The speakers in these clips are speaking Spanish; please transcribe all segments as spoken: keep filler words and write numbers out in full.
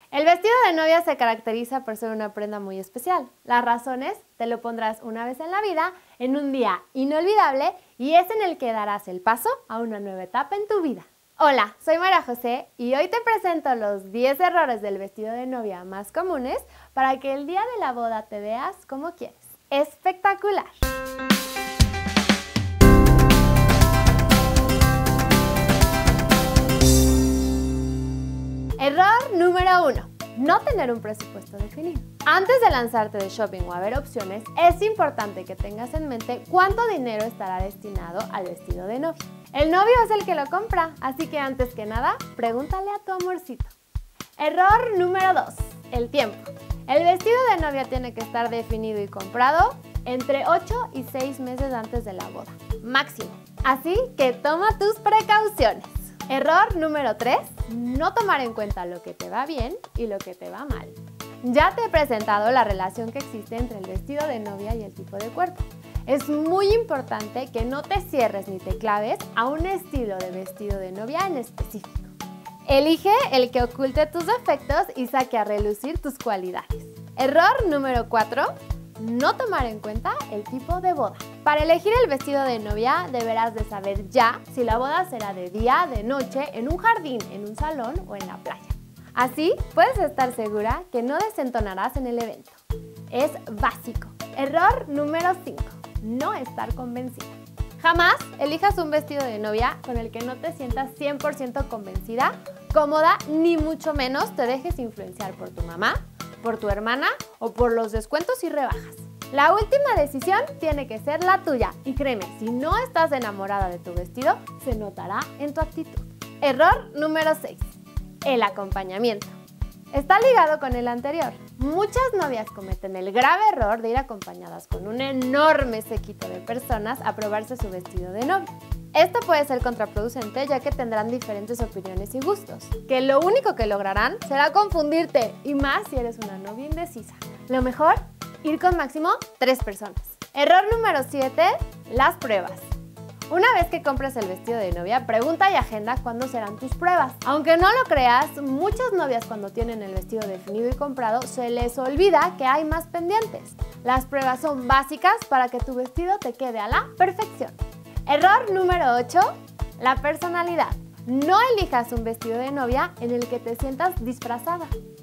El vestido de novia se caracteriza por ser una prenda muy especial. Las razones: te lo pondrás una vez en la vida, en un día inolvidable, y es en el que darás el paso a una nueva etapa en tu vida. Hola, soy María José y hoy te presento los diez errores del vestido de novia más comunes para que el día de la boda te veas como quieres. ¡Espectacular! Error número uno. No tener un presupuesto definido. Antes de lanzarte de shopping o a ver opciones, es importante que tengas en mente cuánto dinero estará destinado al vestido de novia. El novio es el que lo compra, así que antes que nada, pregúntale a tu amorcito. Error número dos. El tiempo. El vestido de novia tiene que estar definido y comprado entre ocho y seis meses antes de la boda, máximo. Así que toma tus precauciones. Error número tres. No tomar en cuenta lo que te va bien y lo que te va mal. Ya te he presentado la relación que existe entre el vestido de novia y el tipo de cuerpo. Es muy importante que no te cierres ni te claves a un estilo de vestido de novia en específico. Elige el que oculte tus defectos y saque a relucir tus cualidades. Error número cuatro. No tomar en cuenta el tipo de boda. Para elegir el vestido de novia deberás de saber ya si la boda será de día, de noche, en un jardín, en un salón o en la playa. Así puedes estar segura que no desentonarás en el evento. Es básico. Error número cinco. No estar convencida. Jamás elijas un vestido de novia con el que no te sientas cien por ciento convencida, cómoda, ni mucho menos te dejes influenciar por tu mamá, por tu hermana o por los descuentos y rebajas. La última decisión tiene que ser la tuya y créeme, si no estás enamorada de tu vestido, se notará en tu actitud. Error número seis. El acompañamiento. Está ligado con el anterior. Muchas novias cometen el grave error de ir acompañadas con un enorme séquito de personas a probarse su vestido de novia. Esto puede ser contraproducente ya que tendrán diferentes opiniones y gustos, que lo único que lograrán será confundirte, y más si eres una novia indecisa. Lo mejor, ir con máximo tres personas. Error número siete. Las pruebas. Una vez que compres el vestido de novia, pregunta y agenda cuándo serán tus pruebas. Aunque no lo creas, muchas novias cuando tienen el vestido definido y comprado, se les olvida que hay más pendientes. Las pruebas son básicas para que tu vestido te quede a la perfección. Error número ocho. La personalidad. No elijas un vestido de novia en el que te sientas disfrazada.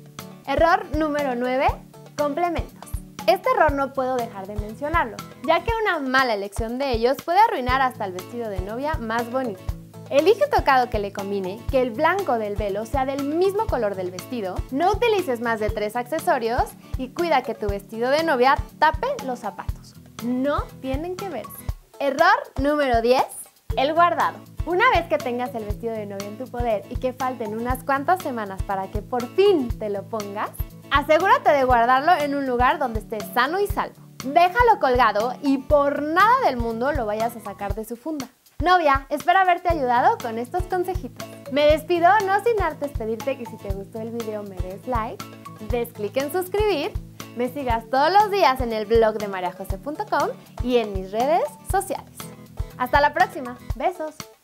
Error número nueve. Complementos. Este error no puedo dejar de mencionarlo, ya que una mala elección de ellos puede arruinar hasta el vestido de novia más bonito. Elige un tocado que le combine, que el blanco del velo sea del mismo color del vestido, no utilices más de tres accesorios y cuida que tu vestido de novia tape los zapatos. No tienen que verse. Error número diez. El guardado. Una vez que tengas el vestido de novia en tu poder y que falten unas cuantas semanas para que por fin te lo pongas, asegúrate de guardarlo en un lugar donde esté sano y salvo. Déjalo colgado y por nada del mundo lo vayas a sacar de su funda. Novia, espero haberte ayudado con estos consejitos. Me despido no sin antes pedirte que si te gustó el video me des like, des clic en suscribir, me sigas todos los días en el blog de mariajose punto com y en mis redes sociales. Hasta la próxima. Besos.